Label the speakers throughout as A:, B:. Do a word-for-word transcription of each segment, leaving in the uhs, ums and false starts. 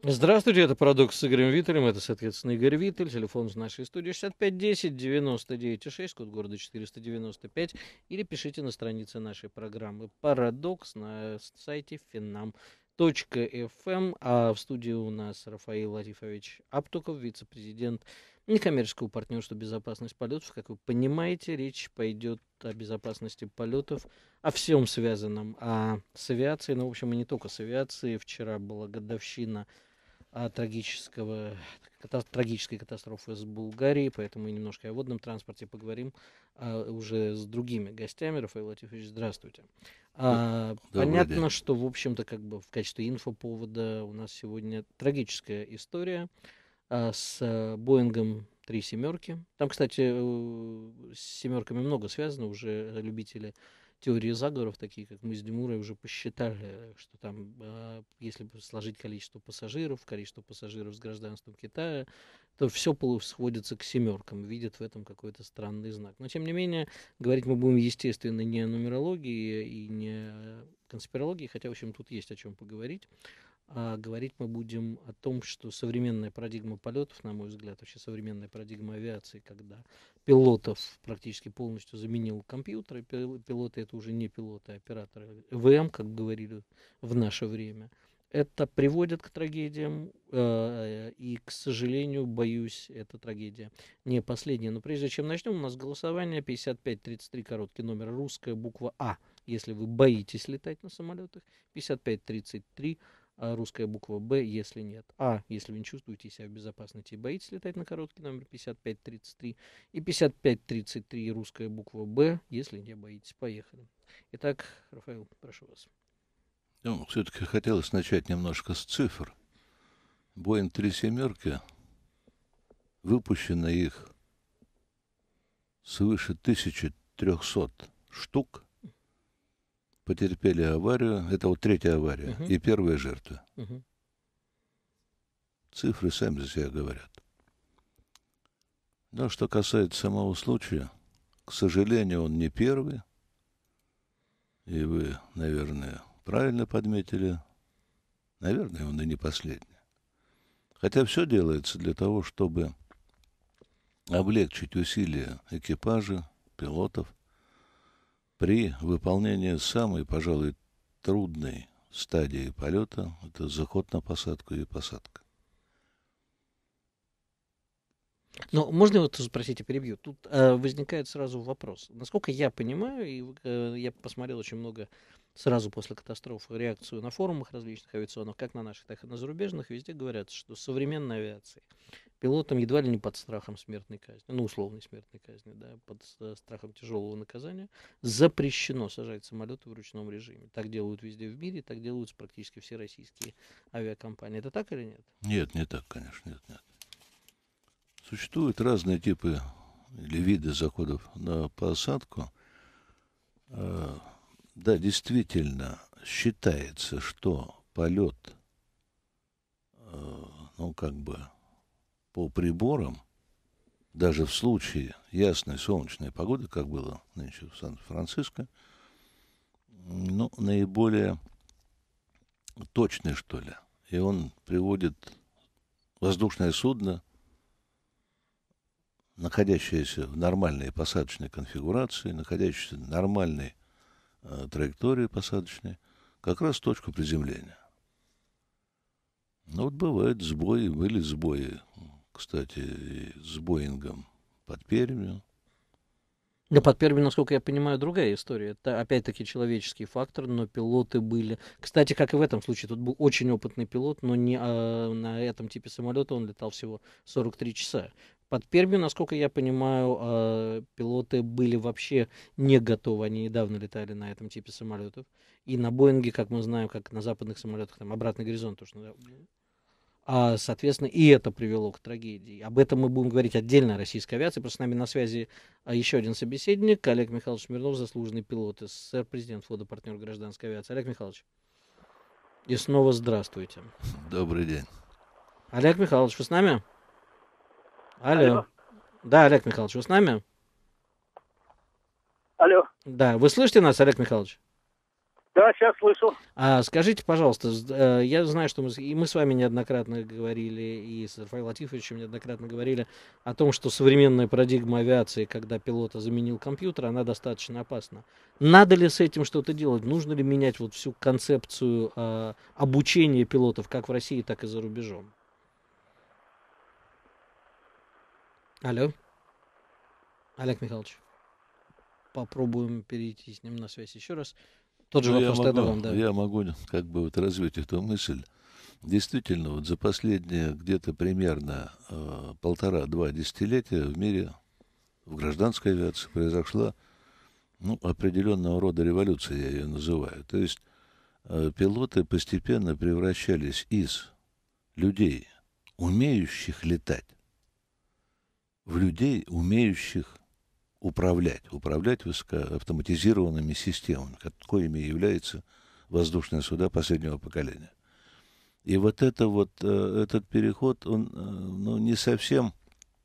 A: Здравствуйте, это «Парадокс» с Игорем Виттелем. Это, соответственно, Игорь Виттель. Телефон в нашей студии шестьдесят пять десять девяносто девять шесть, код города четыреста девяносто пять. Или пишите на странице нашей программы «Парадокс» на сайте финам точка эф эм. А в студии у нас Рафаил Латифович Аптуков, вице-президент некоммерческого партнерства «Безопасность полетов». Как вы понимаете, речь пойдет о безопасности полетов, о всем связанном а с авиацией. Ну, в общем, и не только с авиацией. Вчера была годовщина а, трагического, ката- трагической катастрофы с Булгарией, поэтому мы немножко о водном транспорте поговорим а, уже с другими гостями. Рафаил Латифович, здравствуйте.
B: Д-
A: А,
B: Добрый день.
A: понятно, что, в общем-то, как бы в качестве инфоповода у нас сегодня трагическая история а, с а, Боингом три семерки. Там, кстати, э, с семерками много связано, уже любители теории заговоров, такие как мы с Димурой, уже посчитали, что там, а, если бы сложить количество пассажиров, количество пассажиров с гражданством Китая, то все сходится к семеркам, видят в этом какой-то странный знак. Но, тем не менее, говорить мы будем, естественно, не о нумерологии и не о конспирологии, хотя, в общем, тут есть о чем поговорить. А говорить мы будем о том, что современная парадигма полетов, на мой взгляд, вообще современная парадигма авиации, когда пилотов практически полностью заменил компьютер, и пилоты это уже не пилоты, а операторы ЭВМ, как говорили в наше время, это приводит к трагедиям, э, и, к сожалению, боюсь, эта трагедия не последняя. Но прежде чем начнем, у нас голосование пятьдесят пять тридцать три, короткий номер, русская буква А, если вы боитесь летать на самолетах, пятьдесят пять тридцать три, а русская буква Б, если нет. А, если вы не чувствуете себя в безопасности и боитесь летать на короткий номер пятьдесят пять тридцать три. И пятьдесят пять тридцать три русская буква Б, если не боитесь. Поехали. Итак, Рафаэл, прошу вас.
B: Ну, все-таки хотелось начать немножко с цифр. Боинг три семерки, выпущено их свыше тысячи трехсот штук, потерпели аварию. Это вот третья авария
A: Угу,
B: и первая жертва.
A: угу.
B: Цифры сами за себя говорят. Но что касается самого случая, к сожалению, он не первый. И вы, наверное, правильно подметили. Наверное, он и не последний. Хотя все делается для того, чтобы облегчить усилия экипажа, пилотов при выполнении самой, пожалуй, трудной стадии полета. Это заход на посадку и посадка.
A: Но можно вот спросить и перебью? Тут э, возникает сразу вопрос. Насколько я понимаю, и э, я посмотрел очень много сразу после катастрофы реакцию на форумах различных авиационных, как на наших, так и на зарубежных, везде говорят, что современной авиации пилотам едва ли не под страхом смертной казни, ну, условной смертной казни, да, под э, страхом тяжелого наказания, запрещено сажать самолеты в ручном режиме. Так делают везде в мире, так делают практически все российские авиакомпании. Это так или нет?
B: Нет, не так, конечно, нет, нет. Существуют разные типы или виды заходов на посадку. Э, Да, действительно, считается, что полет, э, ну, как бы по приборам, даже в случае ясной солнечной погоды, как было нынче в Сан-Франциско, ну, наиболее точный, что ли. И он приводит воздушное судно, находящееся в нормальной посадочной конфигурации, находящееся в нормальной э, траектории посадочной, как раз в точку приземления. Ну вот бывают сбои, были сбои, кстати, и с Боингом под Пермью.
A: Да, под Пермью, насколько я понимаю, другая история. Это опять-таки человеческий фактор, но пилоты были. Кстати, как и в этом случае, тут был очень опытный пилот, но не а, на этом типе самолета он летал всего сорок три часа. Под Пермью, насколько я понимаю, а, пилоты были вообще не готовы. Они недавно летали на этом типе самолетов. И на Боинге, как мы знаем, как на западных самолетах, там обратный горизонт, то, что а, соответственно, и это привело к трагедии. Об этом мы будем говорить отдельно о российской авиации. Просто с нами на связи а, еще один собеседник, Олег Михайлович Смирнов, заслуженный пилот СССР, президент фонда партнер гражданской авиации. Олег Михайлович, и снова здравствуйте.
B: Добрый день.
A: Олег Михайлович, вы с нами? Алло.
C: Алло,
A: Да, Олег Михайлович, вы с нами?
C: алло,
A: Да, вы слышите нас, Олег Михайлович?
C: Да, сейчас слышу.
A: А скажите, пожалуйста, с- э, я знаю, что мы, с- и мы с вами неоднократно говорили, и с Рафаэлом Латифовичем неоднократно говорили о том, что современная парадигма авиации, когда пилота заменил компьютер, она достаточно опасна. Надо ли с этим что-то делать? Нужно ли менять вот всю концепцию э, обучения пилотов, как в России, так и за рубежом? Алло, Олег Михайлович, попробуем перейти с ним на связь еще раз. Тот же
B: Ну, я
A: вопрос тогда
B: могу,
A: вам, да.
B: я могу как бы вот развить эту мысль. Действительно, вот за последние где-то примерно э, полтора-два десятилетия в мире, в гражданской авиации произошла, ну, определенного рода революция, я ее называю. То есть э, пилоты постепенно превращались из людей, умеющих летать, в людей, умеющих управлять, управлять высокоавтоматизированными системами, коими являются воздушные суда последнего поколения. И вот это вот, э, этот переход, он, э, ну, не совсем,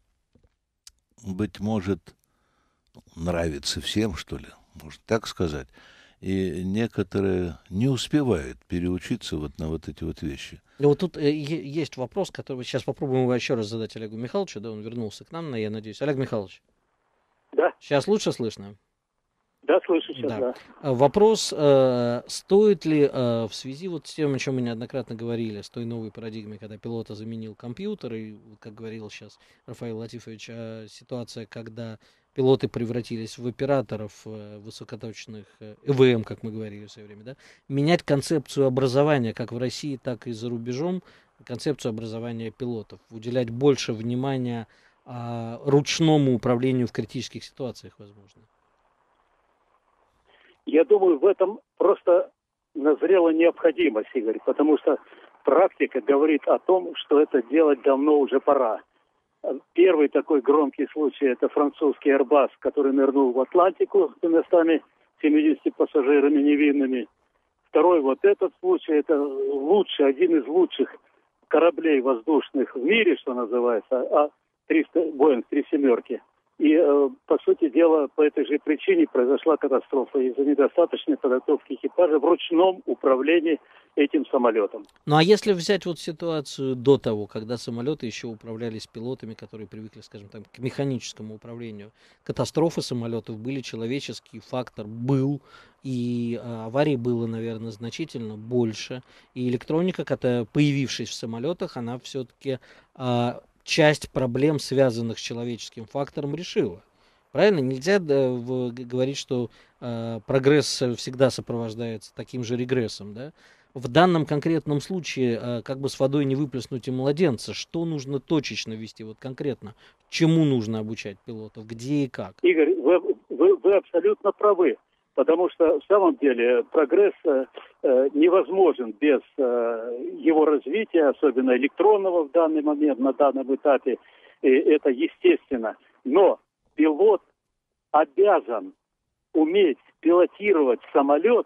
B: быть может, нравится всем, что ли, можно так сказать. И некоторые не успевают переучиться вот на вот эти вот вещи.
A: И вот тут э, е- есть вопрос, который сейчас попробуем его еще раз задать Олегу Михайловичу, да, он вернулся к нам, я надеюсь. Олег Михайлович,
C: Да,
A: сейчас лучше слышно?
C: да, слышу сейчас,
A: Да.
C: да.
A: А Вопрос, э, стоит ли э, в связи вот с тем, о чем мы неоднократно говорили, с той новой парадигмой, когда пилота заменил компьютер, и, вот как говорил сейчас Рафаэл Латифович, э, ситуация, когда пилоты превратились в операторов э, высокоточных э, ЭВМ, как мы говорили в свое время, да, менять концепцию образования как в России, так и за рубежом, концепцию образования пилотов, уделять больше внимания а, ручному управлению в критических ситуациях, возможно.
C: Я думаю, в этом просто назрела необходимость, Игорь, потому что практика говорит о том, что это делать давно уже пора. Первый такой громкий случай – это французский Airbus, который нырнул в Атлантику с двумястами семьюдесятью пассажирами невинными. Второй вот этот случай – это лучший, один из лучших кораблей воздушных в мире, что называется, а триста Боинг три семерки. И, э, по сути дела, по этой же причине произошла катастрофа из-за недостаточной подготовки экипажа в ручном управлении этим самолетом.
A: Ну а если взять вот ситуацию до того, когда самолеты еще управлялись пилотами, которые привыкли, скажем так, к механическому управлению, катастрофы самолетов были, человеческий фактор был, и а, аварий было, наверное, значительно больше, и электроника, которая, появившись в самолетах, она все-таки а, часть проблем, связанных с человеческим фактором, решила. Правильно? Нельзя да, в, говорить, что э, прогресс всегда сопровождается таким же регрессом, да? В данном конкретном случае, э, как бы с водой не выплеснуть и младенца, что нужно точечно вести, вот конкретно, чему нужно обучать пилотов, где и как?
C: Игорь, вы, вы, вы абсолютно правы, потому что в самом деле прогресс э, невозможен без э, его развития, особенно электронного в данный момент, на данном этапе, и это естественно. Но пилот обязан уметь пилотировать самолет,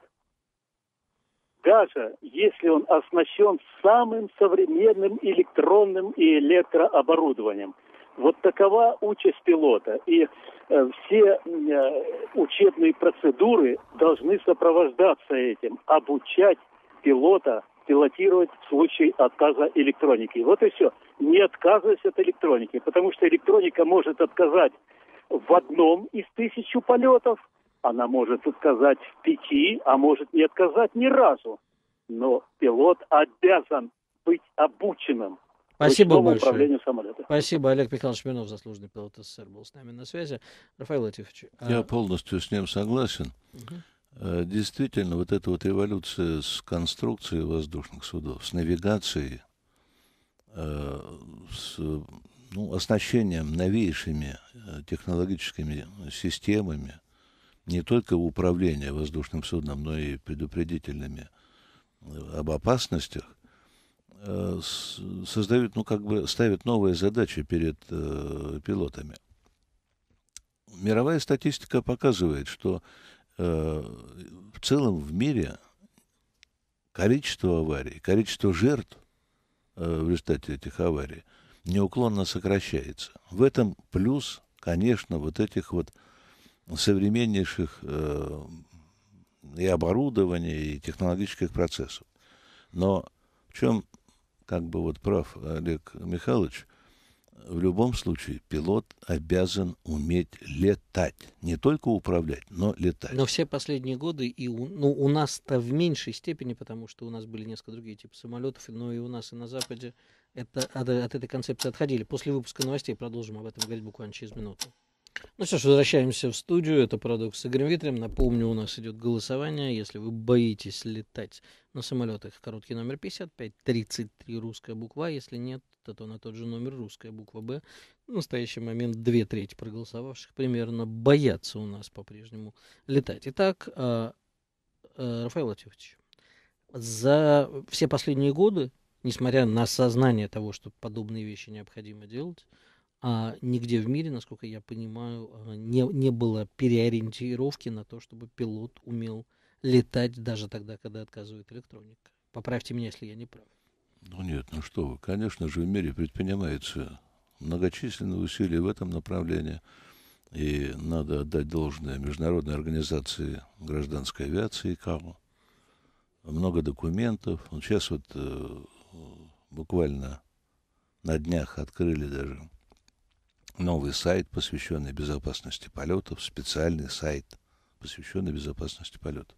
C: даже если он оснащен самым современным электронным и электрооборудованием. Вот такова участь пилота. И э, все э, учебные процедуры должны сопровождаться этим, обучать пилота пилотировать в случае отказа электроники. Вот и все. Не отказывайся от электроники, потому что электроника может отказать в одном из тысячи полетов, она может отказать в пяти, а может не отказать ни разу. Но пилот обязан быть обученным
A: Спасибо
C: ручному
A: большое.
C: управлению самолета.
A: Спасибо. Олег Михайлович Смирнов, заслуженный пилот СССР, был с нами на связи. Рафаэл Латифович.
B: Я
A: а...
B: полностью с ним согласен.
A: Угу.
B: Действительно, вот эта вот эволюция с конструкцией воздушных судов, с навигацией, с, ну, оснащением новейшими технологическими системами, не только управления воздушным судном, но и предупредительными об опасностях, создают, ну, как бы ставят новые задачи перед э, пилотами. Мировая статистика показывает, что э, в целом в мире количество аварий, количество жертв э, в результате этих аварий неуклонно сокращается. В этом плюс, конечно, вот этих вот современнейших э, и оборудования, и технологических процессов. Но в чем, как бы вот прав Олег Михайлович, в любом случае пилот обязан уметь летать. Не только управлять, но летать.
A: Но все последние годы, и у, ну, у нас-то в меньшей степени, потому что у нас были несколько другие типы самолетов, но и у нас, и на Западе это, от, от этой концепции отходили. После выпуска новостей продолжим об этом говорить буквально через минуту. Ну что ж, возвращаемся в студию. Это «Парадокс» с Игорем Витрем. Напомню, у нас идет голосование. Если вы боитесь летать на самолетах, короткий номер пятьдесят пять тридцать три, русская буква. Если нет, то, то на тот же номер русская буква «Б». В настоящий момент две трети проголосовавших примерно боятся у нас по-прежнему летать. Итак, Рафаэль Латифович, за все последние годы, несмотря на осознание того, что подобные вещи необходимо делать, а нигде в мире, насколько я понимаю, не, не было переориентировки на то, чтобы пилот умел летать даже тогда, когда отказывает электроника. Поправьте меня, если я не прав.
B: Ну нет, ну что вы, конечно же, в мире предпринимаются многочисленные усилия в этом направлении. И надо отдать должное Международной организации гражданской авиации ИКАО. Много документов. Вот сейчас вот э, буквально на днях открыли даже новый сайт, посвященный безопасности полетов, специальный сайт, посвященный безопасности полетов.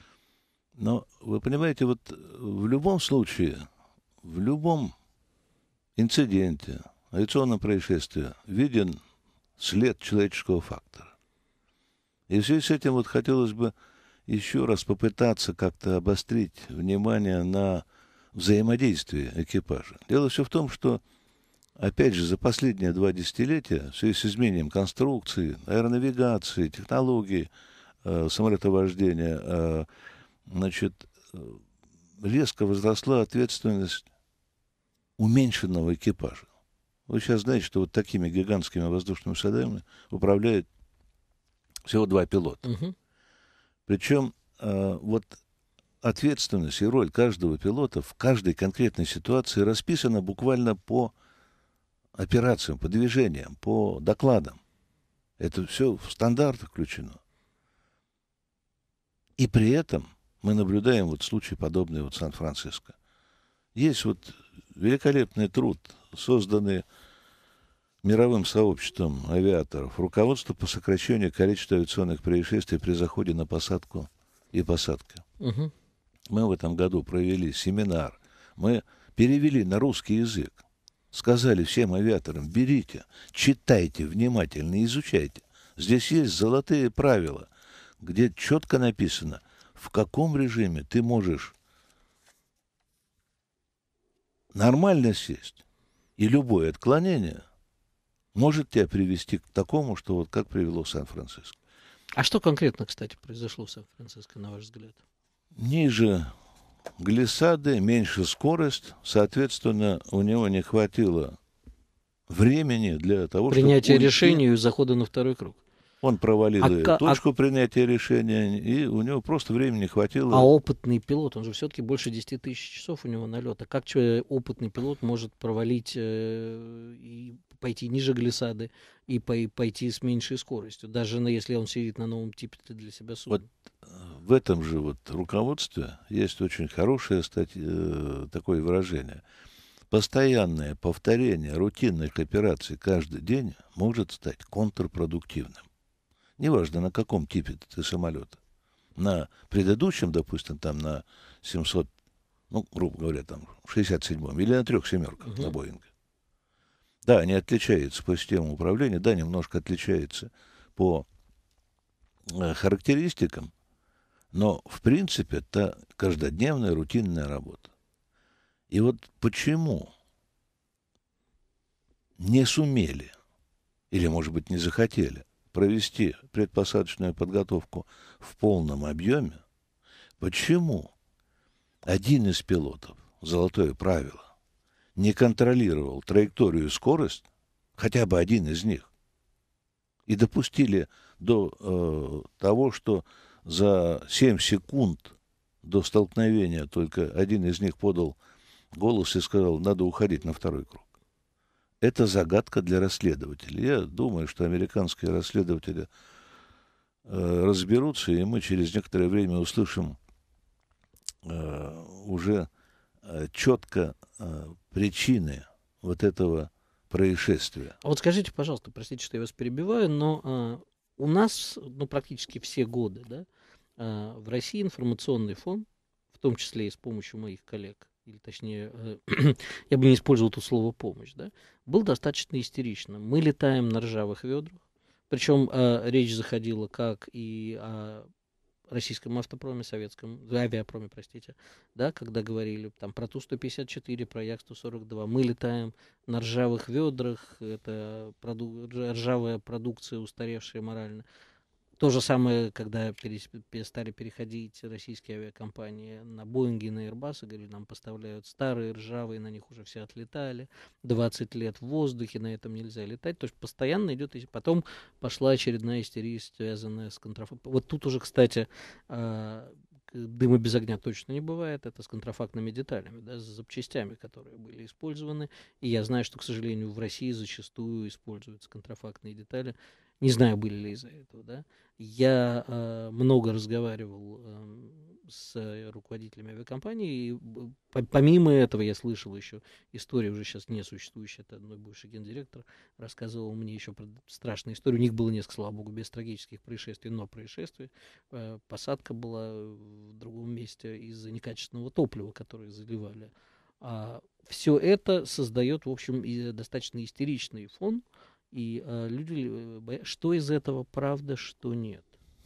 B: Но вы понимаете, вот в любом случае, в любом инциденте, авиационном происшествии виден след человеческого фактора. И в связи с этим вот хотелось бы еще раз попытаться как-то обострить внимание на взаимодействие экипажа. Дело все в том, что, опять же, за последние два десятилетия в связи с изменением конструкции, аэронавигации, технологий, э, самолетовождения, э, значит, э, резко возросла ответственность уменьшенного экипажа. Вы сейчас знаете, что вот такими гигантскими воздушными судами управляет всего два пилота.
A: Угу.
B: Причем э, вот ответственность и роль каждого пилота в каждой конкретной ситуации расписана буквально по операциям, по движениям, по докладам. Это все в стандарт включено. И при этом мы наблюдаем вот случай, подобный вот в Сан-Франциско. Есть вот великолепный труд, созданный мировым сообществом авиаторов, руководство по сокращению количества авиационных происшествий при заходе на посадку и посадке.
A: Угу.
B: Мы в этом году провели семинар, мы перевели на русский язык, сказали всем авиаторам: берите, читайте внимательно, изучайте. Здесь есть золотые правила, где четко написано, в каком режиме ты можешь нормально сесть, и любое отклонение может тебя привести к такому, что вот как привело в Сан-Франциско.
A: А что конкретно, кстати, произошло в Сан-Франциско, на ваш взгляд?
B: Ниже глиссады, меньше скорость, соответственно, у него не хватило времени для того,
A: Принятие
B: чтобы...
A: решения и захода на второй круг.
B: Он провалил
A: а,
B: точку
A: а...
B: принятия решения, и у него просто времени не хватило.
A: А опытный пилот, он же все-таки больше десяти тысяч часов у него налета. Как опытный пилот может провалить э, и пойти ниже глиссады и пойти с меньшей скоростью, даже если он сидит на новом типе для себя судна?
B: Вот в этом же вот руководстве есть очень хорошее статья, такое выражение. Постоянное повторение рутинных операций каждый день может стать контрпродуктивным. Неважно, на каком типе ты самолета. На предыдущем, допустим, там на семьсот, ну, грубо говоря, там шестьдесят седьмом или на трех семерках uh-huh. на Боинге. Да, они отличаются по системам управления, да, немножко отличаются по э, характеристикам, но, в принципе, это каждодневная рутинная работа. И вот почему не сумели, или, может быть, не захотели провести предпосадочную подготовку в полном объеме, почему один из пилотов, золотое правило, не контролировал траекторию и скорость, хотя бы один из них, и допустили до э, того, что за семь секунд до столкновения только один из них подал голос и сказал: надо уходить на второй круг. Это загадка для расследователей. Я думаю, что американские расследователи э, разберутся, и мы через некоторое время услышим э, уже э, четко э, причины вот этого происшествия.
A: А вот скажите, пожалуйста, простите, что я вас перебиваю, но а, у нас, ну, практически все годы, да, а, в России информационный фон, в том числе и с помощью моих коллег, или точнее, э, я бы не использовал тут слово «помощь», да, был достаточно истеричным. Мы летаем на ржавых ведрах, причем э, речь заходила как и о российском автопроме, советском, авиапроме, простите, да, когда говорили там про Ту сто пятьдесят четыре, про Як сто сорок два, мы летаем на ржавых ведрах, это проду- ржавая продукция, устаревшая морально. То же самое, когда перес- перестали переходить российские авиакомпании на Боинги и на Airbus, говорили, нам поставляют старые, ржавые, на них уже все отлетали, двадцать лет в воздухе, на этом нельзя летать. То есть постоянно идет, и потом пошла очередная истерия, связанная с контрафактом. Вот тут уже, кстати, а, дыма без огня точно не бывает, это с контрафактными деталями, да, с запчастями, которые были использованы. И я знаю, что, к сожалению, в России зачастую используются контрафактные детали. Не знаю, были ли из-за этого, да. Я э, много разговаривал э, с руководителями авиакомпаний, и по- помимо этого я слышал еще историю, уже сейчас не существующая, это мой бывший гендиректор рассказывал мне еще про страшную историю. У них было несколько, слава богу, без трагических происшествий, но происшествий. Э, посадка была в другом месте из-за некачественного топлива, которое заливали. А все это создает, в общем, и достаточно истеричный фон. И э, люди э, боятся, что из этого правда, что нет.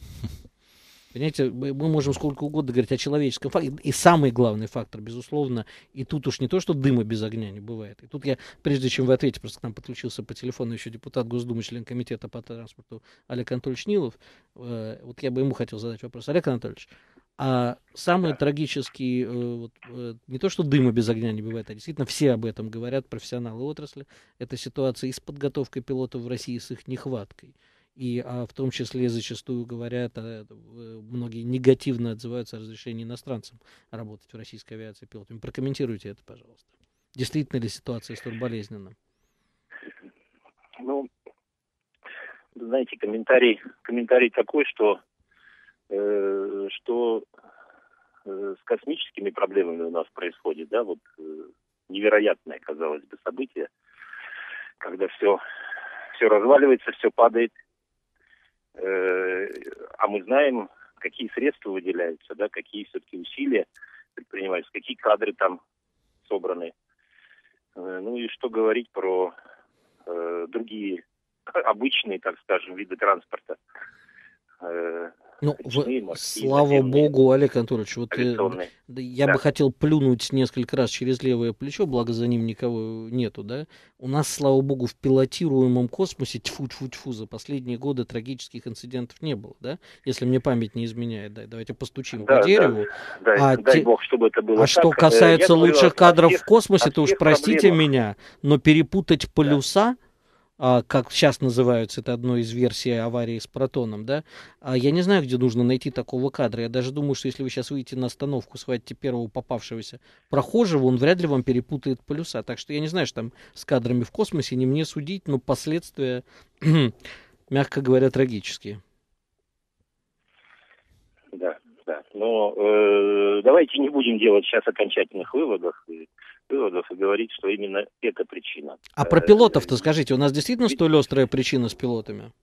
A: Понимаете, мы мы можем сколько угодно говорить о человеческом факторе. И самый главный фактор, безусловно, и тут уж не то, что дыма без огня не бывает. И тут я, прежде чем вы ответите, просто к нам подключился по телефону еще депутат Госдумы, член комитета по транспорту Олег Анатольевич Нилов. Э, вот я бы ему хотел задать вопрос. Олег Анатольевич, а самый трагический, э, вот, э, не то, что дыма без огня не бывает, а действительно все об этом говорят, профессионалы отрасли, это ситуация и с подготовкой пилотов в России, с их нехваткой. И а, в том числе зачастую говорят, а, многие негативно отзываются о разрешении иностранцам работать в российской авиации пилотами. Прокомментируйте это, пожалуйста. Действительно ли ситуация столь болезненна?
D: Ну, знаете, комментарий, комментарий такой, что, э, что э, с космическими проблемами у нас происходит, да, вот э, невероятное, казалось бы, событие, когда все, все разваливается, все падает, э, а мы знаем, какие средства выделяются, да, какие все-таки усилия предпринимаются, какие кадры там собраны. Э, ну и что говорить про э, другие обычные, так скажем, виды транспорта. Э,
A: Ну,
D: речные,
A: в,
D: морские,
A: слава
D: наземные,
A: богу, Олег Анатольевич, вот э,
D: авиационные.
A: да, я
D: Да.
A: бы хотел плюнуть несколько раз через левое плечо, благо за ним никого нету, да. У нас, слава богу, в пилотируемом космосе, тьфу-тьфу-тьфу, за последние годы трагических инцидентов не было, да, если мне память не изменяет, да, давайте постучим
D: Да,
A: по дереву.
D: да, дай,
A: А,
D: дай
A: те...
D: бог, чтобы это было
A: а что
D: так.
A: касается
D: Я говорю
A: лучших
D: о,
A: кадров
D: о всех,
A: в космосе,
D: о
A: то уж
D: всех
A: простите
D: проблемах.
A: меня, но перепутать
D: Да.
A: полюса, а, как сейчас называются, это одной из версий аварии с Протоном, да, а я не знаю, где нужно найти такого кадра. Я даже думаю, что если вы сейчас выйдете на остановку, схватите первого попавшегося прохожего, он вряд ли вам перепутает полюса. Так что я не знаю, что там с кадрами в космосе, не мне судить, но последствия, мягко говоря, трагические.
D: Да, да. Но э, давайте не будем делать сейчас окончательных выводов и, выводов и говорить, что именно это причина.
A: А про пилотов-то скажите, у нас действительно
D: Ведь...
A: столь острая причина с пилотами?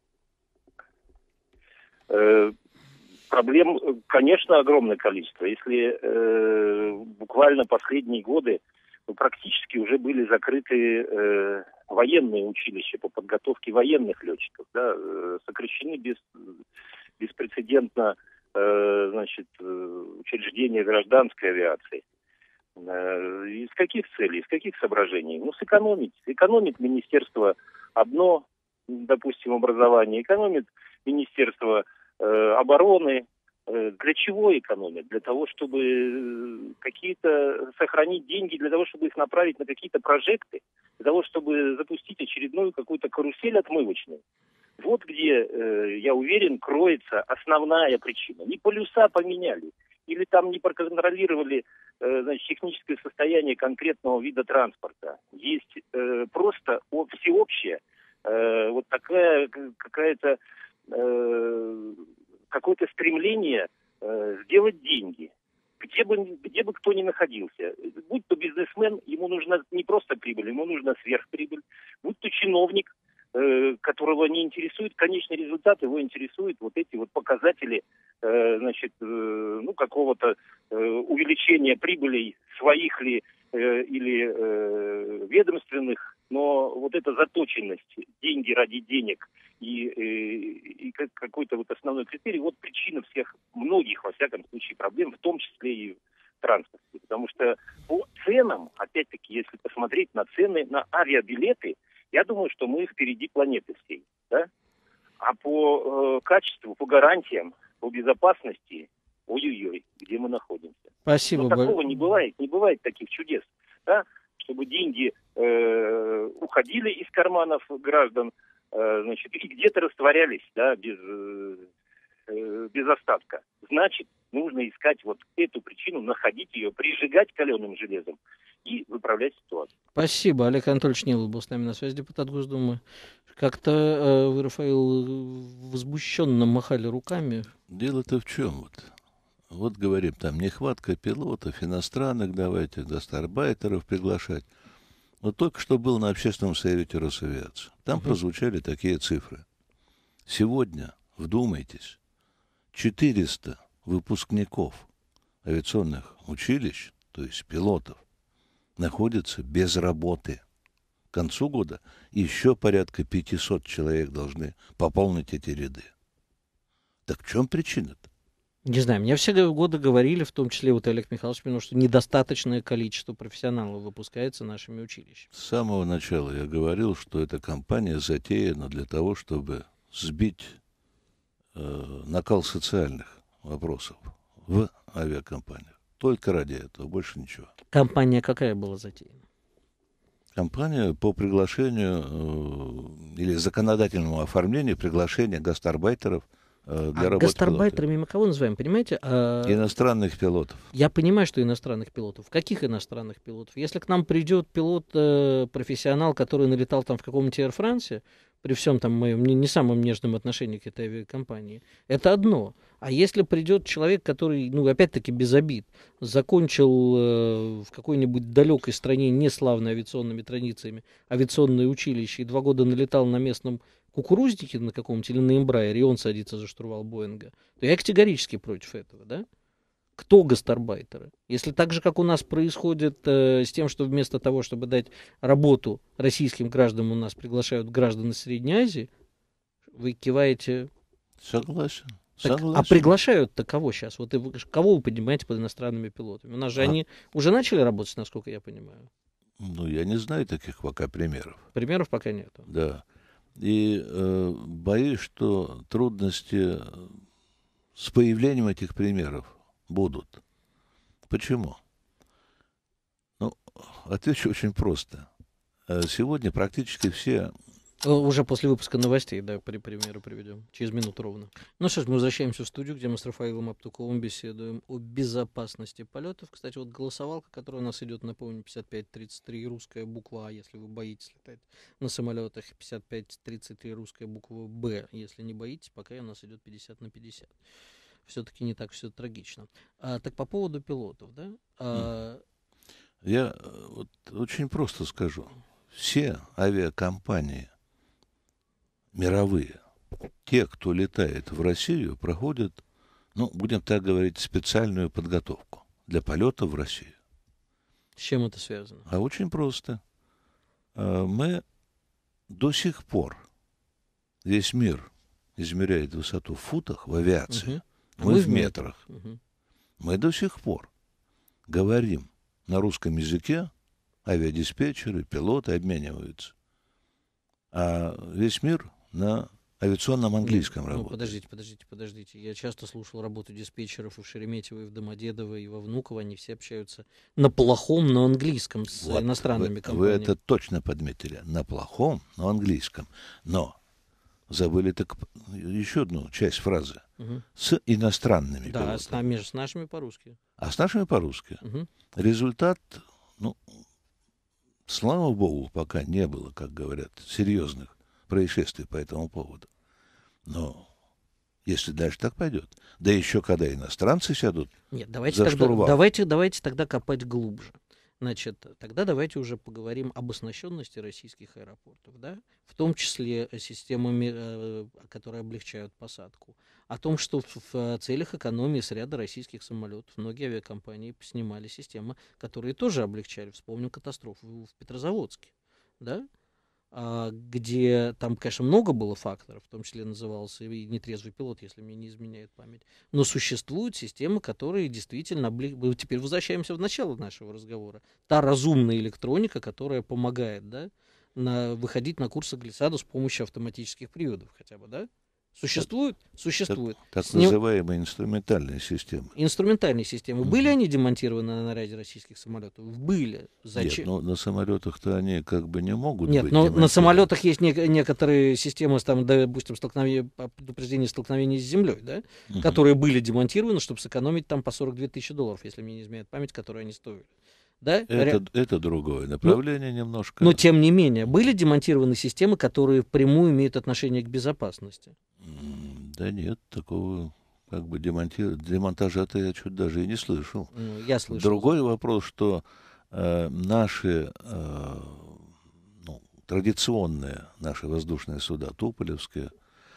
D: Э, проблем, конечно, огромное количество. Если э, буквально последние годы ну, практически уже были закрыты э, военные училища по подготовке военных летчиков, да, э, сокращены без, беспрецедентно э, значит, учреждения гражданской авиации. Э, из каких целей, из каких соображений? Ну, сэкономить. Экономит министерство одно, допустим, образование, экономит министерство э, обороны. Э, для чего экономят? Для того, чтобы какие-то сохранить деньги, для того, чтобы их направить на какие-то прожекты, для того, чтобы запустить очередную какую-то карусель отмывочную. Вот где, э, я уверен, кроется основная причина. Не полюса поменяли, или там не проконтролировали э, значит, техническое состояние конкретного вида транспорта. Есть э, просто всеобщая э, вот такая какая-то э, стремление э, сделать деньги. Где бы, где бы кто ни находился. Будь то бизнесмен, ему нужна не просто прибыль, ему нужна сверхприбыль. Будь то чиновник, э, которого не интересует конечный результат, его интересуют вот эти вот показатели э, значит, э, ну, какого-то э, увеличения прибылей, своих ли э, или э, ведомственных. Но вот эта заточенность, деньги ради денег и, и, и какой-то вот основной критерий, вот причина всех, многих, во всяком случае, проблем, в том числе и в транспорте. Потому что по ценам, опять-таки, если посмотреть на цены на авиабилеты, я думаю, что мы впереди планеты всей. Да? А по э, качеству, по гарантиям, по безопасности, ой-ой-ой, где мы находимся.
A: Спасибо.
D: Но такого не бывает, не бывает таких чудес, да? Чтобы деньги э, уходили из карманов граждан, э, значит, и где-то растворялись, да, без, э, без остатка. Значит, нужно искать вот эту причину, находить ее, прижигать каленым железом и выправлять ситуацию.
A: Спасибо. Олег Анатольевич Нилов был с нами на связи, депутат Госдумы. Как-то э, вы, Рафаил, возмущенно махали руками.
B: Дело-то в чем? Вот, вот говорим, там нехватка пилотов, иностранных давайте, гастарбайтеров приглашать. Вот только что был на общественном совете Росавиации. Там uh-huh. прозвучали такие цифры. Сегодня, вдумайтесь, четыреста выпускников авиационных училищ, то есть пилотов, находятся без работы. К концу года еще порядка пятьсот человек должны пополнить эти ряды. Так в чем причина-то?
A: Не знаю, мне все годы говорили, в том числе вот Олег Михайлович, потому что недостаточное количество профессионалов выпускается нашими училищами.
B: С самого начала я говорил, что эта кампания затеяна для того, чтобы сбить э, накал социальных вопросов в авиакомпаниях. Только ради этого, больше ничего.
A: Кампания какая была затеяна?
B: Кампания по приглашению э, или законодательному оформлению приглашения гастарбайтеров э, для
A: а
B: работы
A: гастарбайтерами
B: пилотами.
A: мы кого называем, понимаете? А...
B: Иностранных пилотов.
A: Я понимаю, что иностранных пилотов. Каких иностранных пилотов? Если к нам придет пилот-профессионал, который налетал там в каком-нибудь Air France, при всем там моем не, не самом нежном отношении к этой авиакомпании, это одно. А если придет человек, который, ну, опять-таки, без обид, закончил э, в какой-нибудь далекой стране, не славной авиационными традициями, авиационное училище, и два года налетал на местном кукурузнике на каком-то или на Эмбрайере, и он садится за штурвал Боинга, то я категорически против этого, да? Кто гастарбайтеры? Если так же, как у нас происходит э, с тем, что вместо того, чтобы дать работу российским гражданам, у нас приглашают граждан из Средней Азии, вы киваете...
B: Согласен.
A: Так,
B: Согласен.
A: а приглашают-то кого сейчас? Вот и вы, кого вы поднимаете под иностранными пилотами? У нас же а. они уже начали работать, насколько я понимаю.
B: Ну, я не знаю таких пока примеров.
A: Примеров пока нету.
B: Да. И э, боюсь, что трудности с появлением этих примеров будут. Почему? Ну, отвечу очень просто. Сегодня практически все...
A: Уже после выпуска новостей, да, при примеру приведем. Через минуту ровно. Ну что ж, мы возвращаемся в студию, где мы с Рафаилом Аптуковым беседуем о безопасности полетов. Кстати, вот голосовалка, которая у нас идет, напомню, пятьдесят пять тридцать три, русская буква А, если вы боитесь летать на самолетах, пятьдесят пять тридцать три, русская буква Б, если не боитесь, пока у нас идет пятьдесят на пятьдесят. Все-таки не так все трагично. А, так по поводу пилотов, да? А...
B: Я вот очень просто скажу. Все авиакомпании мировые, те, кто летает в Россию, проходят, ну, будем так говорить, специальную подготовку для полета в Россию.
A: С чем это связано?
B: А очень просто. Мы до сих пор, весь мир измеряет высоту в футах в авиации, угу. мы, мы в метрах. Угу. Мы до сих пор говорим на русском языке, авиадиспетчеры, пилоты обмениваются. А весь мир на авиационном английском
A: ну,
B: работает.
A: Подождите, подождите, подождите. Я часто слушал работу диспетчеров и в Шереметьево, и в Домодедово, и во Внуково. Они все общаются на плохом, но английском с вот, иностранными
B: вы,
A: компаниями.
B: Вы это точно подметили. На плохом, но английском. Но забыли так еще одну часть фразы. Угу. С иностранными
A: да,
B: пилотами.
A: с нами, с нашими по-русски.
B: А с нашими по-русски.
A: Угу.
B: Результат, ну, слава богу, пока не было, как говорят, серьезных происшествий по этому поводу. Но если дальше так пойдет. Да еще когда иностранцы сядут
A: Нет, давайте
B: за
A: тогда,
B: штурвал.
A: давайте, давайте тогда копать глубже. Значит, тогда давайте уже поговорим об оснащенности российских аэропортов, да? В том числе системами, э, которые облегчают посадку. О том, что в, в целях экономии с ряда российских самолетов многие авиакомпании снимали системы, которые тоже облегчали. Вспомним катастрофу в Петрозаводске, да? А, где там, конечно, много было факторов, в том числе назывался и нетрезвый пилот, если мне не изменяет память. Но существуют системы, которые действительно... Облег... Мы теперь возвращаемся в начало нашего разговора. Та разумная электроника, которая помогает, да, на... выходить на курсы глиссаду с помощью автоматических приводов хотя бы, да? Существует? Существует.
B: Так, так
A: С ним-
B: называемые инструментальные системы.
A: Инструментальные системы.
B: Мгм.
A: Были они демонтированы на ряде российских самолетов? Были. Зачем?
B: Нет, но на самолетах-то они как бы не могут
A: Нет,
B: быть
A: но на
B: демонтированы.
A: самолетах есть нек- некоторые системы, там, допустим, столкновения, предупреждения столкновений с землей, да,
B: Мгм.
A: которые были демонтированы, чтобы сэкономить там по сорок две тысячи долларов, если мне не изменяет память, которые они стоили. Да? Ре-
B: Это, это другое направление немножко.
A: Но тем не менее, были демонтированы системы, которые впрямую имеют отношение к безопасности.
B: М, Да нет, такого как бы демонти- демонтажа-то я чуть даже и не слышал.
A: Ну, я слышал.
B: Другой вопрос, что э, наши э, ну, традиционные наши воздушные суда, туполевские,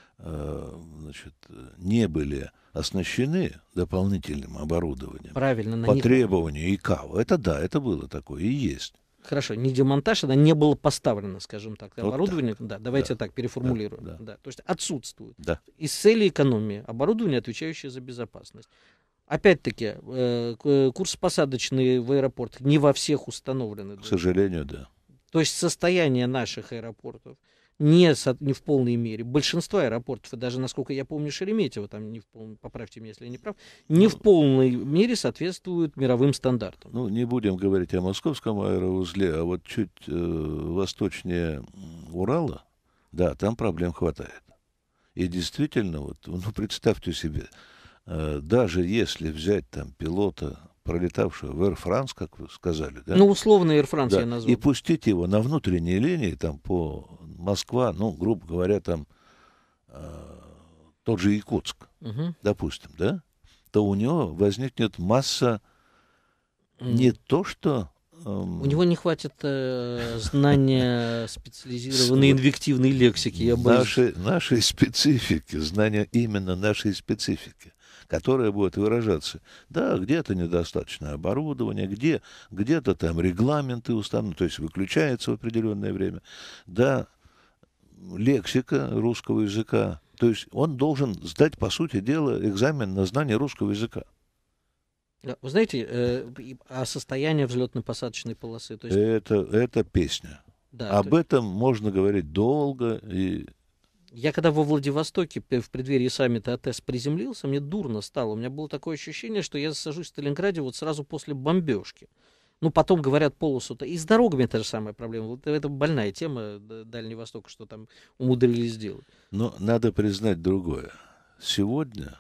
B: э, значит, не были оснащены дополнительным оборудованием
A: Правильно, на
B: по
A: них...
B: требованию ИКАО. Это да, это было такое и есть.
A: Хорошо, не демонтаж, она не было поставлено, скажем так,
B: Вот
A: оборудование. Да, давайте
B: Да.
A: так переформулируем.
B: Да,
A: Да,
B: да.
A: то есть отсутствует.
B: Да.
A: Из цели экономии оборудование, отвечающее за безопасность. Опять-таки, э, к- курсопосадочные в аэропортах не во всех установлены.
B: К сожалению, да.
A: То есть состояние наших аэропортов не, со- не в полной мере. Большинство аэропортов, и даже, насколько я помню, Шереметьево, там не в полной, поправьте меня, если я не прав, не в полной мере соответствуют мировым стандартам.
B: Ну, не будем говорить о московском аэроузле, а вот чуть э, восточнее м, Урала, да, там проблем хватает. И действительно, вот, ну, представьте себе, э, даже если взять там пилота, пролетавшего в Air France, как вы сказали, да,
A: Ну, условно, Air France
B: да,
A: я назвал.
B: и пустить его на внутренние линии, там, по Москва, ну, грубо говоря, там, э, тот же Якутск,
A: Мгм.
B: допустим, да, то у него возникнет масса не то, что... эм,
A: У него не хватит э, знания специализированной
B: Вот.
A: инвективной лексики. Я боюсь.
B: нашей, нашей специфики, знания именно нашей специфики, которая будет выражаться. Да, где-то недостаточно оборудования, где, где-то там регламенты установлены, то есть выключается в определенное время. Да, лексика русского языка. То есть он должен сдать, по сути дела, экзамен на знание русского языка.
A: Да, вы знаете, э, и- а состояние взлетно-посадочной полосы, то есть,
B: Это, это песня.
A: да,
B: Об
A: то-
B: этом можно говорить долго и...
A: я когда во Владивостоке п- в преддверии саммита АТЭС приземлился, мне дурно стало. У меня было такое ощущение, что я сажусь в Сталинграде вот сразу после бомбежки. Ну, потом говорят полосу-то. И с дорогами та же самая проблема. Вот это больная тема д- Дальнего Востока, что там умудрились сделать.
B: Но надо признать другое. Сегодня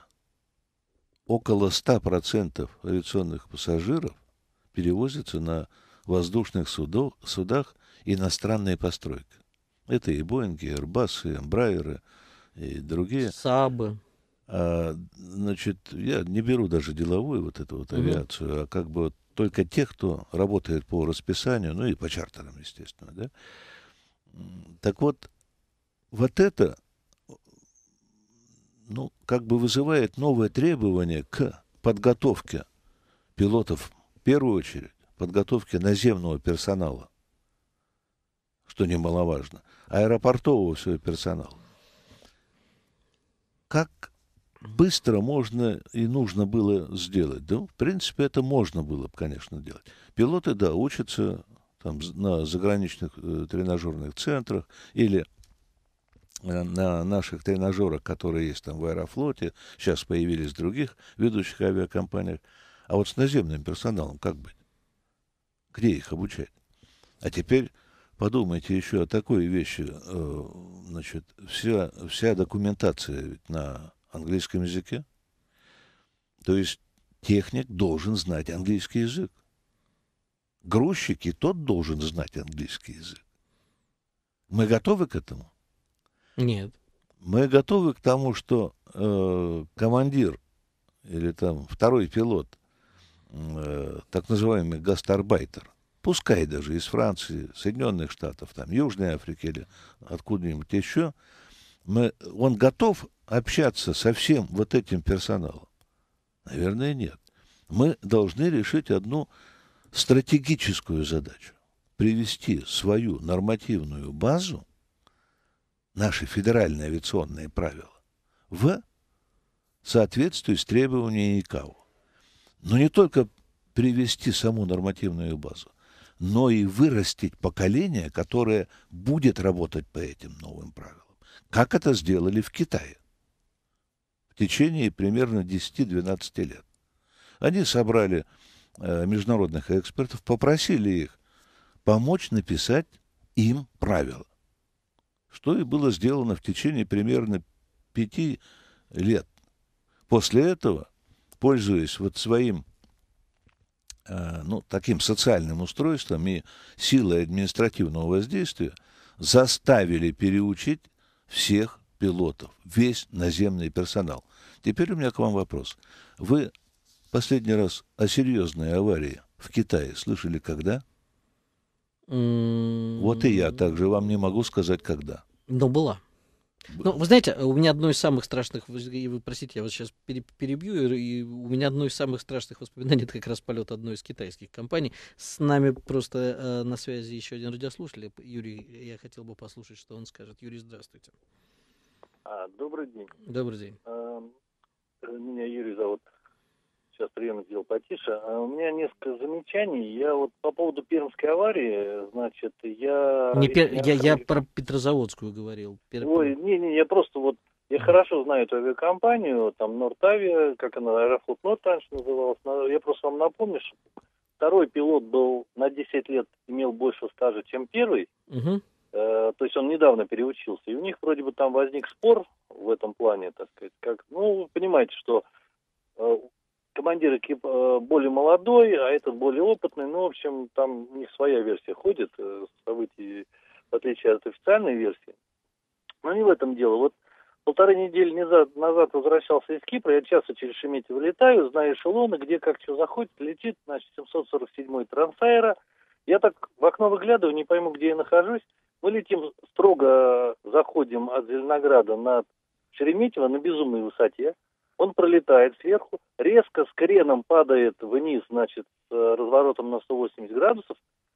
B: около ста процентов авиационных пассажиров перевозятся на воздушных судах, судах иностранной постройки. Это и Боинги, и Airbus, и Embraer, и другие.
A: Сабы.
B: А, значит, я не беру даже деловую вот эту вот
A: Мгм.
B: авиацию, а как бы вот только тех, кто работает по расписанию, ну и по чартерам, естественно, да. М, Так вот, вот это, ну, как бы вызывает новое требование к подготовке пилотов, в первую очередь, подготовке наземного персонала, что немаловажно, аэропортового всего персонала. Как быстро можно и нужно было сделать? Да, в принципе, это можно было бы, конечно, делать. Пилоты, да, учатся там з- на заграничных э, тренажерных центрах или э, на наших тренажерах, которые есть там в Аэрофлоте, сейчас появились в других ведущих авиакомпаниях. А вот с наземным персоналом как быть? Где их обучать? А теперь подумайте еще о такой вещи. э, Значит, вся, вся документация ведь на английском языке. То есть техник должен знать английский язык. Грузчик и тот должен знать английский язык. Мы готовы к этому?
A: Нет.
B: Мы готовы к тому, что э, командир или там второй пилот, э, так называемый гастарбайтер, пускай даже из Франции, Соединенных Штатов, там, Южной Африки или откуда-нибудь еще, мы, он готов общаться со всем вот этим персоналом? Наверное, нет. Мы должны решить одну стратегическую задачу. Привести свою нормативную базу, наши федеральные авиационные правила, в соответствии с требованиями ИКАО. Но не только привести саму нормативную базу, но и вырастить поколение, которое будет работать по этим новым правилам. Как это сделали в Китае в течение примерно десяти-двенадцати лет. Они собрали э, международных экспертов, попросили их помочь написать им правила. Что и было сделано в течение примерно пяти лет. После этого, пользуясь вот своим э, ну, таким социальным устройством и силой административного воздействия, заставили переучить всех пилотов, весь наземный персонал. Теперь у меня к вам вопрос. Вы последний раз о серьезной аварии в Китае слышали когда?
A: Mm.
B: Вот и я также вам не могу сказать, когда.
A: Но была. Ну, вы знаете, у меня одно из самых страшных, вы, вы простите, я вас сейчас перебью, и у меня одно из самых страшных воспоминаний — это как раз полет одной из китайских компаний. С нами просто э, на связи еще один радиослушатель. Юрий, я хотел бы послушать, что он скажет. Юрий, здравствуйте.
E: А, добрый день.
A: Добрый день.
E: А, меня Юрий зовут. Сейчас прием сделал потише. А у меня несколько замечаний. Я вот по поводу пермской аварии, значит, я...
A: Не пер... я, я про Петрозаводскую говорил. Пер...
E: Ой, не-не, я просто вот, я mm. хорошо знаю эту авиакомпанию, там Нортавия, как она, Аэрофлот Норд раньше называлась. Я просто вам напомню, что второй пилот был на десять лет, имел больше стажа, чем первый.
A: Uh-huh.
E: Э, то есть он недавно переучился. И у них вроде бы там возник спор в этом плане, так сказать. Как, ну, вы понимаете, что... Э, командир экипа более молодой, а этот более опытный. Ну, в общем, там у них своя версия ходит, событий, в отличие от официальной версии. Но не в этом дело. Вот полторы недели назад, назад возвращался из Кипра, я часто через Шереметьево летаю, знаю эшелоны, где как что заходит, летит, значит, семьсот сорок седьмой Трансаэро. Я так в окно выглядываю, не пойму, где я нахожусь. Мы летим, строго заходим от Зеленограда над Шереметьево на безумной высоте. Он пролетает сверху, резко с креном падает вниз, значит, с разворотом на сто восемьдесят градусов.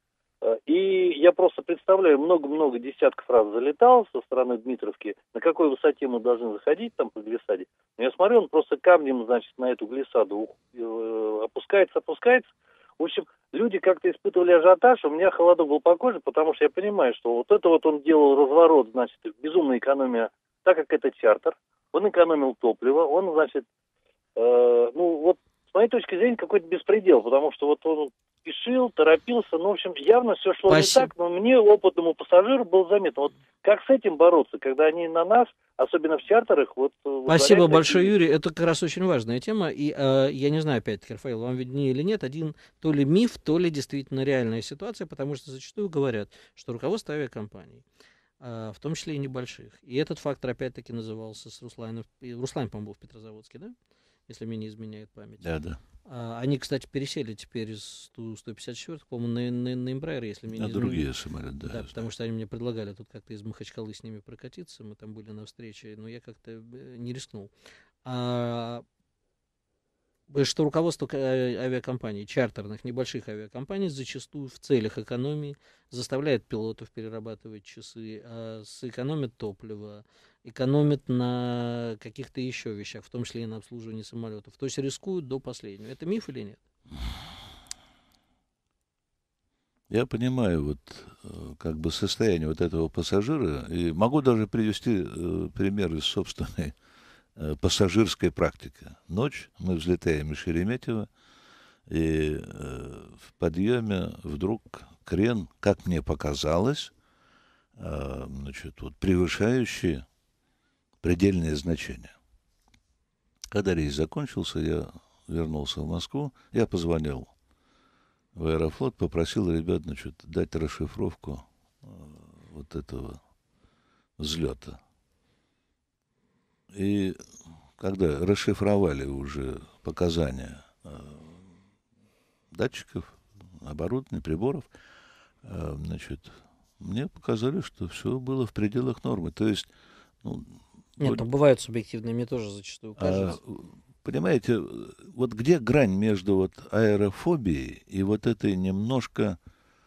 E: И я просто представляю, много-много десятков раз залетал со стороны Дмитровки, на какой высоте мы должны заходить там по глиссаде. Но я смотрю, он просто камнем, значит, на эту глиссаду опускается, опускается. В общем, люди как-то испытывали ажиотаж, у меня холодок был по коже, потому что я понимаю, что вот это вот он делал разворот, значит, безумная экономия, так как это чартер. Он экономил топливо, он, значит, э, ну вот, с моей точки зрения, какой-то беспредел, потому что вот он спешил, торопился, ну, в общем, явно все шло
A: Спасибо.
E: не так, но мне, опытному пассажиру, было заметно, вот как с этим бороться, когда они на нас, особенно в чартерах, вот...
A: Спасибо большое, такие... Юрий, это как раз очень важная тема, и э, я не знаю, опять-таки, Рафаэль, вам виднее или нет, один то ли миф, то ли действительно реальная ситуация, потому что зачастую говорят, что руководство авиакомпаний, в том числе и небольших. И этот фактор, опять-таки, назывался с Русланом. Руслан, по-моему, был в Петрозаводске, да? Если мне не изменяет память.
B: Да, да.
A: А, они, кстати, пересели теперь из Ту сто пятьдесят четыре, по-моему, на, на, на Embraer, если мне
B: на
A: не изменяет.
B: На другие самолеты, да.
A: Да, потому что они мне предлагали тут как-то из Махачкалы с ними прокатиться. Мы там были на встрече, но я как-то не рискнул. А, что руководство авиакомпаний, чартерных, небольших авиакомпаний, зачастую в целях экономии заставляет пилотов перерабатывать часы, а сэкономит топливо, экономит на каких-то еще вещах, в том числе и на обслуживании самолетов. То есть рискуют до последнего. Это миф или нет?
B: Я понимаю вот как бы состояние вот этого пассажира, и могу даже привести э, пример из собственной пассажирской практики. Ночь, мы взлетаем из Шереметьево, и э, в подъеме вдруг крен, как мне показалось, э, значит, вот, превышающий предельные значения. Когда рейс закончился, я вернулся в Москву, я позвонил в Аэрофлот, попросил ребят, значит, дать расшифровку э, вот этого взлета. И когда расшифровали уже показания э, датчиков, оборудования, приборов, э, значит, мне показали, что все было в пределах нормы. То есть, ну,
A: Нет,
B: вот,
A: ну бывают субъективные, мне тоже зачастую кажется.
B: а, понимаете, вот где грань между вот аэрофобией и вот этой немножко...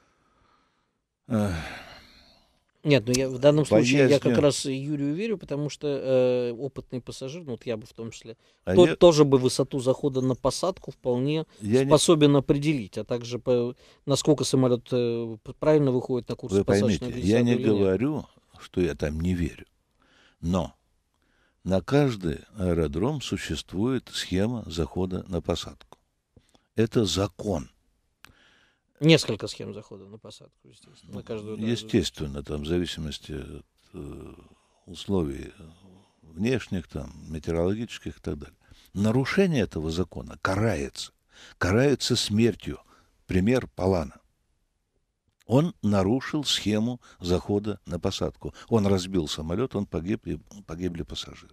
B: э,
A: Нет, ну я в данном случае я как
B: боязнью.
A: раз Юрию верю, потому что э, опытный пассажир, ну вот я бы в том числе,
B: А
A: тот
B: я,
A: тоже бы высоту захода на посадку вполне
B: я не...
A: способен определить, а также по, насколько самолет э, правильно выходит на курс
B: Вы
A: посадочной
B: поймите, я
A: глиссаду
B: не
A: или нет.
B: говорю, что я там не верю. Но на каждый аэродром существует схема захода на посадку. Это закон.
A: Несколько схем захода на посадку, естественно, на каждую. да,
B: Естественно, там в зависимости от э, условий внешних, там, метеорологических и так далее. Нарушение этого закона карается. Карается смертью. Пример Палана. Он нарушил схему захода на посадку. Он разбил самолет, он погиб, и погибли пассажиры.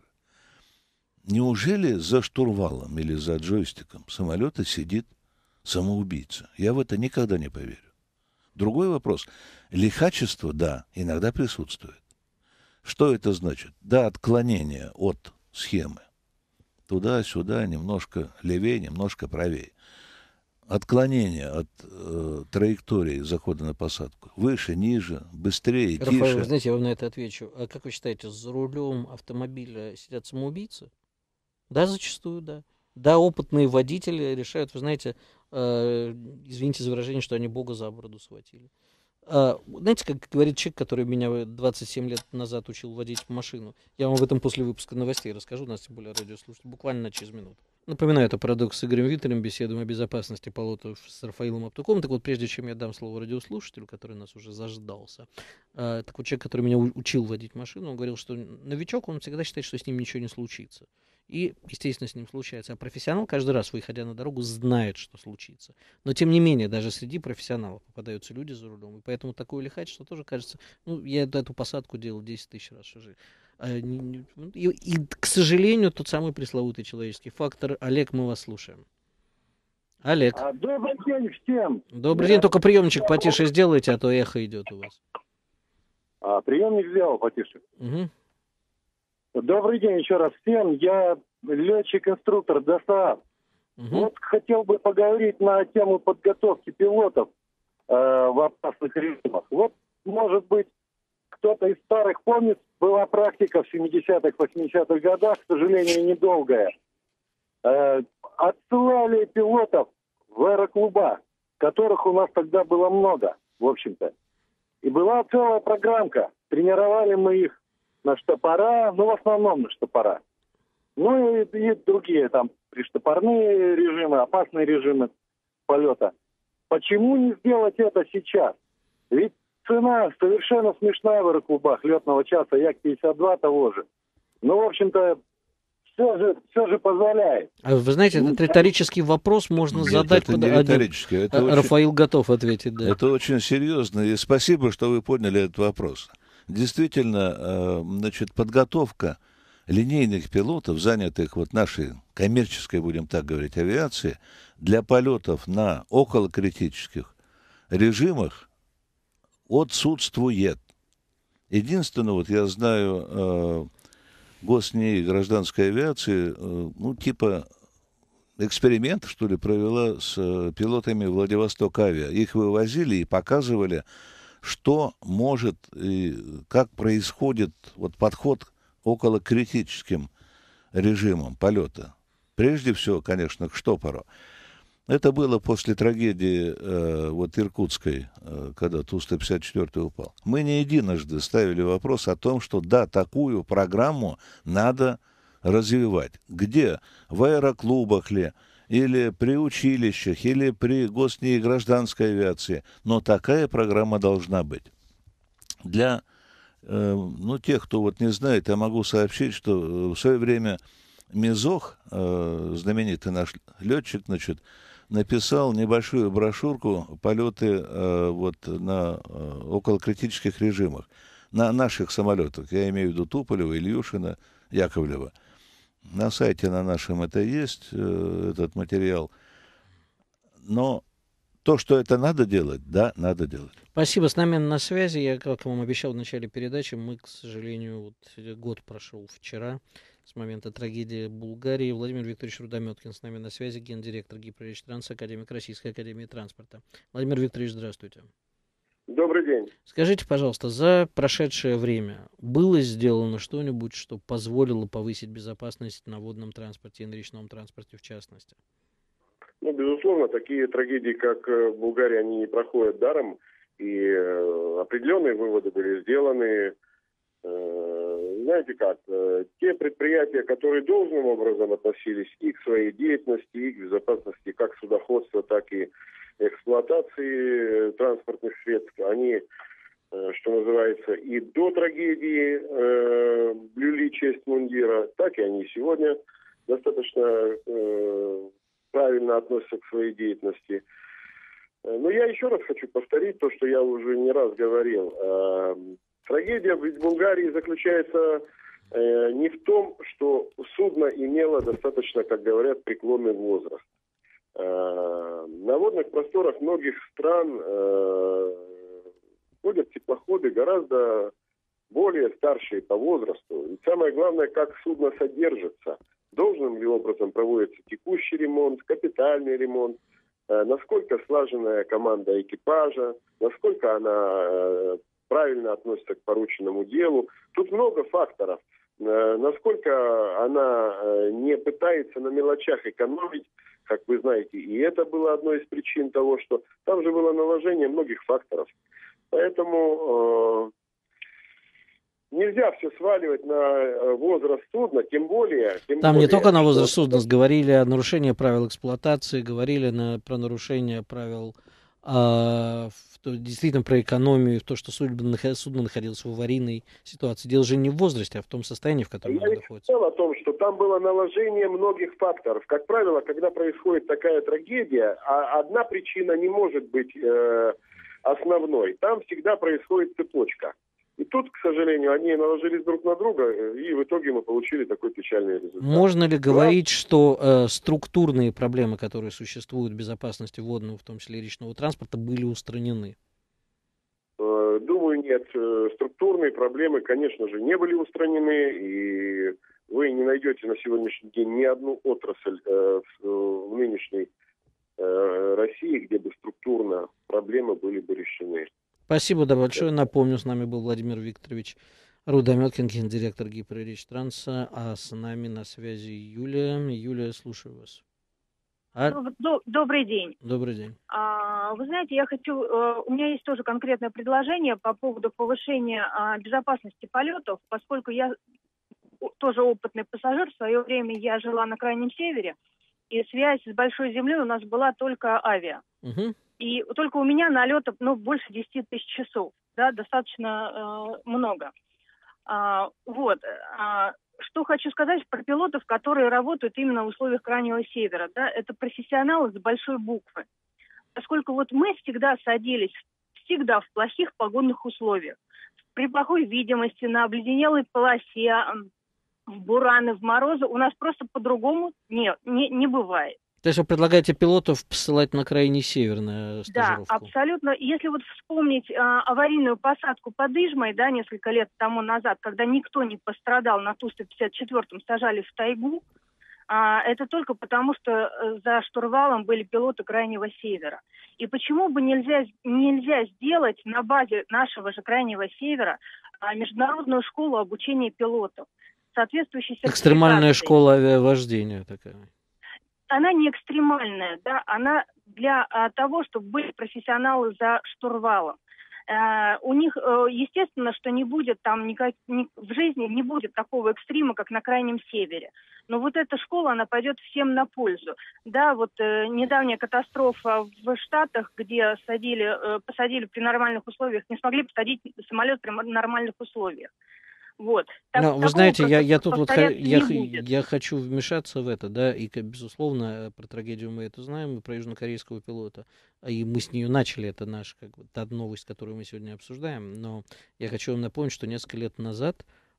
B: Неужели за штурвалом или за джойстиком самолета сидит самоубийца? Я в это никогда не поверю. Другой вопрос. Лихачество, да, иногда присутствует. Что это значит? Да, отклонение от схемы. Туда-сюда, немножко левее, немножко правее. Отклонение от э, траектории захода на посадку. Выше, ниже, быстрее,
A: Рафаэль,
B: тише.
A: вы знаете, я вам на это отвечу. А как вы считаете, за рулем автомобиля сидят самоубийцы? Да, зачастую, да. Да, опытные водители решают, вы знаете, э, извините за выражение, что они Бога за бороду схватили. А, знаете, как говорит человек, который меня двадцать семь лет назад учил водить машину. Я вам об этом после выпуска новостей расскажу, у нас тем более радиослушатель, буквально через минуту. Напоминаю, это «Парадокс» с Игорем Виталем, беседуем о безопасности полетов с Рафаилом Аптуком. Так вот, прежде чем я дам слово радиослушателю, который нас уже заждался, а, так вот, человек, который меня учил водить машину, он говорил, что новичок, он всегда считает, что с ним ничего не случится. И, естественно, с ним случается. А профессионал каждый раз, выходя на дорогу, знает, что случится. Но, тем не менее, даже среди профессионалов попадаются люди за рулем. И поэтому такое лихачество тоже кажется... Ну, я эту посадку делал десять тысяч раз в жизни. А, не, не, и, и, к сожалению, тот самый пресловутый человеческий фактор. Олег, мы вас слушаем. Олег.
C: А, добрый день всем.
A: Добрый
C: Я...
A: день, только приемничек потише сделайте, а то эхо идет у вас.
C: А, приемник сделал потише.
A: Угу.
C: Добрый день еще раз всем. Я летчик-инструктор ДОСААФ.
A: Угу.
C: Вот хотел бы поговорить на тему подготовки пилотов э, в опасных режимах. Вот, может быть, кто-то из старых помнит, была практика в семидесятых, восьмидесятых годах, к сожалению, недолгая. Э, отсылали пилотов в аэроклуба, которых у нас тогда было много, в общем-то. И была целая программка. Тренировали мы их на штопора, ну, в основном на штопора. Ну, и, и другие там приштопорные режимы, опасные режимы полета. Почему не сделать это сейчас? Ведь цена совершенно смешная в аэроклубах летного часа, Як пятьдесят два того же. Ну, в общем-то, все же, все же позволяет.
A: А вы знаете, этот риторический вопрос можно
B: Нет,
A: задать...
B: это
A: под...
B: не
A: а,
B: риторически. Это
A: а,
B: очень,
A: Рафаил готов ответить, да.
B: это очень серьезно. И спасибо, что вы подняли этот вопрос. Действительно, э, значит, подготовка линейных пилотов, занятых вот нашей коммерческой, будем так говорить, авиации, для полетов на околокритических режимах отсутствует. Единственное, вот я знаю, э, Госнии гражданской авиации, э, ну, типа эксперимент, что ли, провела с э, пилотами Владивосток Авиа. Их вывозили и показывали, что может и как происходит вот подход к околокритическим режимам полета. Прежде всего, конечно, к штопору. Это было после трагедии э, вот иркутской, э, когда Ту сто пятьдесят четыре упал. Мы не единожды ставили вопрос о том, что да, такую программу надо развивать. Где? В аэроклубах ли? Или при училищах, или при госни и гражданской авиации. Но такая программа должна быть. Для э, ну, тех, кто вот не знает, я могу сообщить, что в свое время Мизох, э, знаменитый наш летчик, значит, написал небольшую брошюрку полеты э, вот на э, околокритических режимах. На наших самолетах, я имею в виду Туполева, Ильюшина, Яковлева. На сайте на нашем это есть, э, этот материал. Но то, что это надо делать, да, надо делать.
A: Спасибо. С нами на связи. Я, как вам обещал в начале передачи, мы, к сожалению, вот год прошел вчера с момента трагедии в Булгарии. Владимир Викторович Рудометкин с нами на связи, гендиректор Гипроречтранса, академик Российской академии транспорта. Владимир Викторович, здравствуйте.
F: Добрый день.
A: Скажите, пожалуйста, за прошедшее время было сделано что-нибудь, что позволило повысить безопасность на водном транспорте и на речном транспорте в частности?
F: Ну, безусловно, такие трагедии, как в Булгарии, они не проходят даром, и э, определенные выводы были сделаны. Э, знаете как, э, те предприятия, которые должным образом относились и к своей деятельности, и к безопасности как судоходства, так и эксплуатации транспортных средств, они, э, что называется, и до трагедии э, блюли честь мундира, так и они сегодня достаточно э, правильно относятся к своей деятельности. Но я еще раз хочу повторить то, что я уже не раз говорил. Трагедия в Булгарии заключается не в том, что судно имело достаточно, как говорят, преклонный возраст. На водных просторах многих стран ходят теплоходы гораздо более старшие по возрасту. И самое главное, как судно содержится. Должным ли образом проводится текущий ремонт, капитальный ремонт, э, насколько слаженная команда экипажа, насколько она э, правильно относится к порученному делу. Тут много факторов. Э, насколько она э, не пытается на мелочах экономить, как вы знаете. И это было одной из причин того, что там же было наложение многих факторов. Поэтому... Э, Нельзя все сваливать на возраст судна, тем более... Тем
A: Там
F: более,
A: не только на возраст
F: что...
A: судна, говорили о нарушении правил эксплуатации, говорили на, про нарушение правил, а, в, то, действительно про экономию, в то, что судно, судно находилось в аварийной ситуации. Дело же не в возрасте, а в том состоянии, в котором
F: Я
A: оно находится.
F: Я о том, что там было наложение многих факторов. Как правило, когда происходит такая трагедия, а одна причина не может быть э, основной. Там всегда происходит цепочка. И тут, к сожалению, они наложились друг на друга, и в итоге мы получили такой печальный результат.
A: Можно ли говорить, что э, структурные проблемы, которые существуют в безопасности водного, в том числе и речного транспорта, были устранены?
F: Э, думаю, нет. Структурные проблемы, конечно же, не были устранены, и вы не найдете на сегодняшний день ни одну отрасль э, в, в нынешней э, России, где бы структурно проблемы были бы решены.
A: Спасибо, да, большое. Напомню, с нами был Владимир Викторович Рудометкин, гендиректор Гипроречтранса, а с нами на связи Юлия. Юлия, слушаю вас. А...
G: Добрый день.
A: Добрый день.
G: А, вы знаете, я хочу, у меня есть тоже конкретное предложение по поводу повышения безопасности полетов, поскольку я тоже опытный пассажир, в свое время я жила на Крайнем Севере, и связь с Большой Землей у нас была только авиа.
A: Угу.
G: И только у меня налетов, ну, больше десяти тысяч часов, да, достаточно э, много. А, вот. А, что хочу сказать про пилотов, которые работают именно в условиях Крайнего Севера, да, это профессионалы с большой буквы. Поскольку вот мы всегда садились, всегда в плохих погодных условиях, при плохой видимости, на обледенелой полосе, в бураны, в морозы, у нас просто по-другому не, не, не бывает.
A: То есть вы предлагаете пилотов посылать на Крайний Север на стажировку?
G: Да, абсолютно. Если вот вспомнить а, аварийную посадку под Ижмой, да, несколько лет тому назад, когда никто не пострадал, на Ту сто пятьдесят четвёртом сажали в тайгу, а, это только потому, что за штурвалом были пилоты Крайнего Севера. И почему бы нельзя, нельзя сделать на базе нашего же Крайнего Севера а, международную школу обучения пилотов? Соответствующей
A: экстремальная школа авиавождения такая.
G: Она не экстремальная, да, она для а, того, чтобы были профессионалы за штурвалом. А, у них, а, естественно, что не будет там никак, ни, в жизни не будет такого экстрима, как на Крайнем Севере. Но вот эта школа, она пойдет всем на пользу. Да, вот э, недавняя катастрофа в Штатах, где садили, э, посадили при нормальных условиях, не смогли посадить самолет при нормальных условиях. Вот. Так,
A: Но, вы знаете, я, я тут вот х- я, я хочу вмешаться в это, да, и, безусловно, про трагедию мы это знаем, и про южнокорейского пилота, и мы с нее начали, это наша, как бы, та новость, которую мы сегодня обсуждаем, но я хочу вам напомнить, что несколько лет назад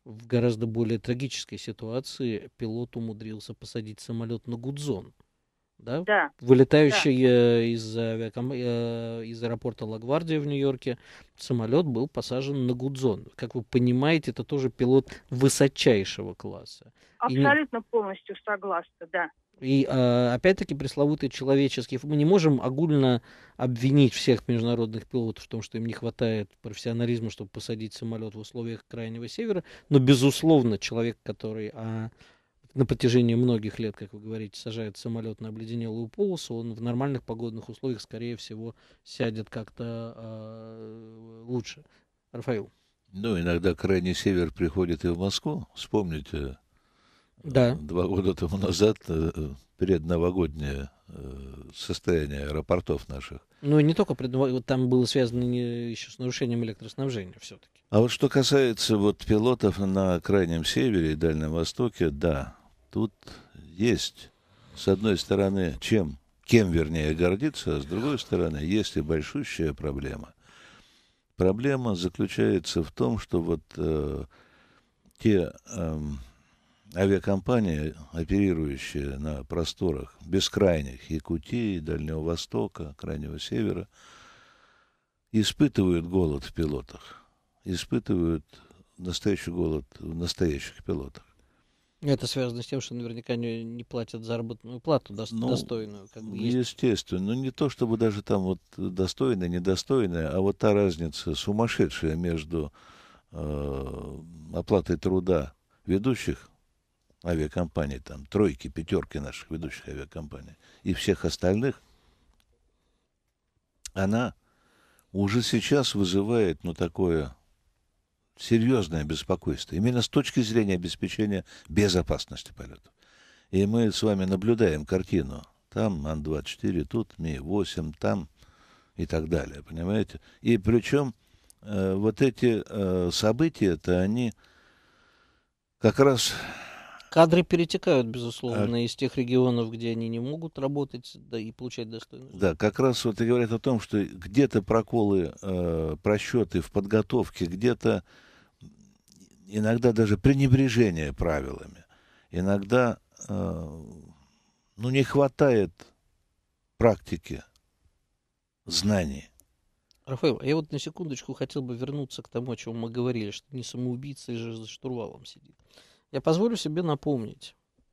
A: в гораздо более трагической ситуации пилот умудрился посадить самолет на Гудзон. Да?
G: Да.
A: Вылетающий да. из, авиаком... из аэропорта Ла-Гвардия в Нью-Йорке самолет был посажен на Гудзон. Как вы понимаете, это тоже пилот высочайшего класса.
G: Абсолютно
A: И...
G: полностью согласна, да.
A: И опять-таки пресловутый человеческий... Мы не можем огульно обвинить всех международных пилотов в том, что им не хватает профессионализма, чтобы посадить самолет в условиях Крайнего Севера, но, безусловно, человек, который... А... на протяжении многих лет, как вы говорите, сажает самолет на обледенелую полосу, он в нормальных погодных условиях, скорее всего, сядет как-то э, лучше. Рафаил.
B: Ну, иногда Крайний Север приходит и в Москву. Вспомните,
A: да.
B: два года тому назад предновогоднее состояние аэропортов наших.
A: Ну, и не только предновогоднее, там было связано не, еще с нарушением электроснабжения все-таки.
B: А вот что касается вот пилотов на Крайнем Севере и Дальнем Востоке, да, тут есть, с одной стороны, чем, кем, вернее, гордиться, а с другой стороны, есть и большущая проблема. Проблема заключается в том, что вот э, те э, авиакомпании, оперирующие на просторах бескрайних Якутии, Дальнего Востока, Крайнего Севера, испытывают голод в пилотах, испытывают настоящий голод в настоящих пилотах.
A: Это связано с тем, что наверняка не, не платят заработную плату до, ну, достойную. Как бы есть.
B: Естественно. Ну, не то, чтобы даже там вот достойная, недостойная, а вот та разница сумасшедшая между э, оплатой труда ведущих авиакомпаний, там, тройки, пятерки наших ведущих авиакомпаний и всех остальных, она уже сейчас вызывает, ну, такое... серьезное беспокойство, именно с точки зрения обеспечения безопасности полетов. И мы с вами наблюдаем картину. Там Ан двадцать четыре, тут Ми восемь, там и так далее, понимаете? И причем э, вот эти э, события-то, они как раз...
A: Кадры перетекают, безусловно, а... из тех регионов, где они не могут работать, да, и получать достойную.
B: Да, как раз вот и говорят о том, что где-то проколы, э, просчеты в подготовке, где-то иногда даже пренебрежение правилами. Иногда э, ну, не хватает практики, знаний.
A: Рафаил, а я вот на секундочку хотел бы вернуться к тому, о чем мы говорили, что не самоубийца же за штурвалом сидит. Я позволю себе напомнить,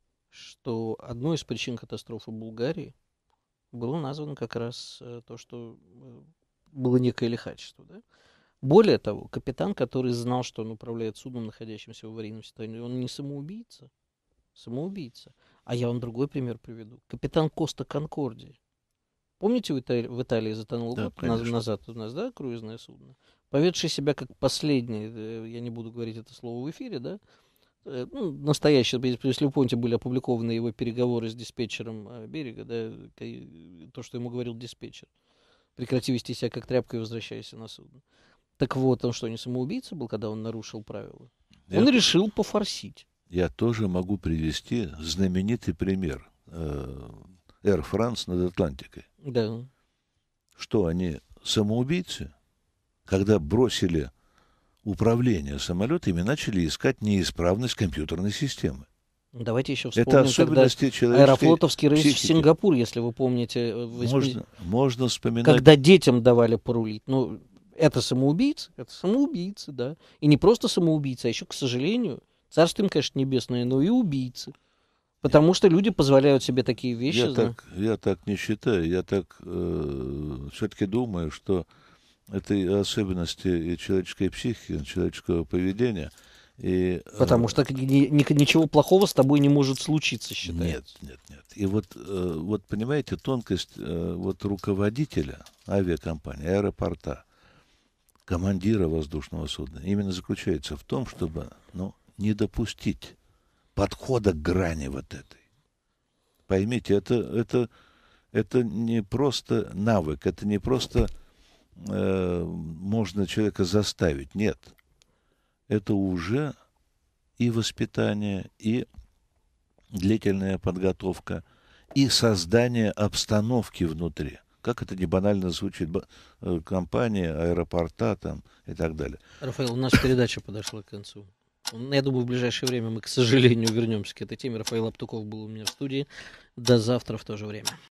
A: что одной из причин катастрофы Булгарии было названо как раз то, что было некое лихачество. Да? Более того, капитан, который знал, что он управляет судном, находящимся в аварийном состоянии, он не самоубийца. Самоубийца. А я вам другой пример приведу. Капитан Коста Конкордии. Помните, в Италии, в Италии затонул
B: да,
A: год назад у нас, да, круизное судно? Поведший себя как последний, я не буду говорить это слово в эфире, да, ну, настоящий, если вы помните, были опубликованы его переговоры с диспетчером берега, да, то, что ему говорил диспетчер. Прекрати вести себя как тряпка и возвращайся на судно. Так вот, он что, не самоубийца был, когда он нарушил правила? Я он решил пофорсить.
B: Я тоже могу привести знаменитый пример. Air France над Атлантикой.
A: Да.
B: Что, они самоубийцы? Когда бросили управление самолетами, начали искать неисправность компьютерной системы.
A: Давайте еще вспомним, это особенности когда аэрофлотовский рейс психики. В Сингапур, если вы помните. восьмидесятые
B: Можно, можно вспоминать.
A: Когда детям давали порулить. Ну, это самоубийцы, это самоубийцы, да. И не просто самоубийцы, а еще, к сожалению, царство им, конечно, небесное, но и убийцы. Потому что люди позволяют себе такие вещи.
B: Я, так, я так не считаю. Я так э, все-таки думаю, что это особенности и человеческой психики, человеческого поведения. И,
A: Потому э, что ни, ни, ничего плохого с тобой не может случиться, считается.
B: Нет, нет, нет. И вот, э, вот понимаете, тонкость э, вот руководителя авиакомпании, аэропорта, командира воздушного судна именно заключается в том, чтобы ну, не допустить подхода к грани вот этой. Поймите, это, это, это не просто навык, это не просто э, можно человека заставить. Нет. Это уже и воспитание, и длительная подготовка, и создание обстановки внутри. Как это не банально звучит, компания, аэропорта там и так далее.
A: Рафаил, у нас передача подошла к концу. Я думаю, в ближайшее время мы, к сожалению, вернемся к этой теме. Рафаил Аптуков был у меня в студии. До завтра в то же время.